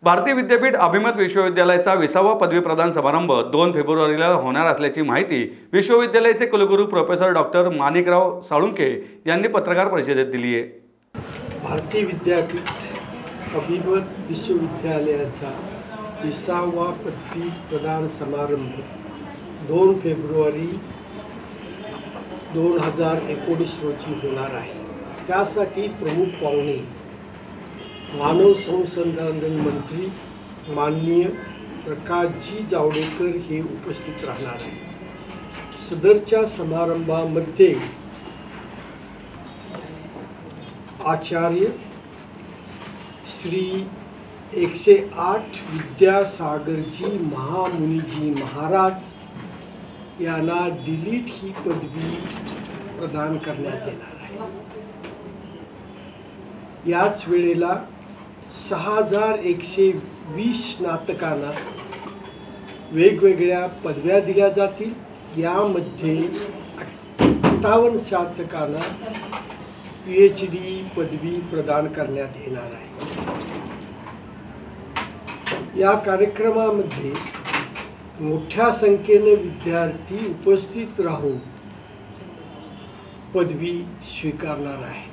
भारतीय विद्यापीठ अभिमत विश्वविद्यालयाचा 20वा पदवी प्रदान समारंभ 2 फेब्रुवारीला होणार असल्याची माहिती विश्वविद्यालयाचे कुलगुरू प्रोफेसर डॉक्टर माणिकराव साळुंखे यांनी पत्रकार परिषदेत दिली आहे। भारतीय विद्यापीठ अभिमत विश्वविद्यालयाचा 20वा पदवी प्रदान समारंभ 2 फेब्रुवारी 2019 रोजी होणार आहे। त्यासाठी प्रमुख पाहुणे मानव संसाधन मंत्री माननीय प्रकाशजी जावडेकर हे उपस्थित राहणार आहे। सदरच्या समारंभामध्ये आचार्य श्री 108 विद्यासागरजी महामुनीजी महाराज यांना डिलीट ही पदवी प्रदान करण्यात येणार आहे। याच वेळेला 6120 स्नातकांना वेगवेगळ्या पदव्या दिल्या जातील। यामध्ये 58 स्नातकांना PhD पदवी प्रदान करण्यात येणार आहे। या कार्यक्रमामध्ये मोठ्या संख्येने विद्यार्थी उपस्थित राहून पदवी स्वीकारणार आहेत।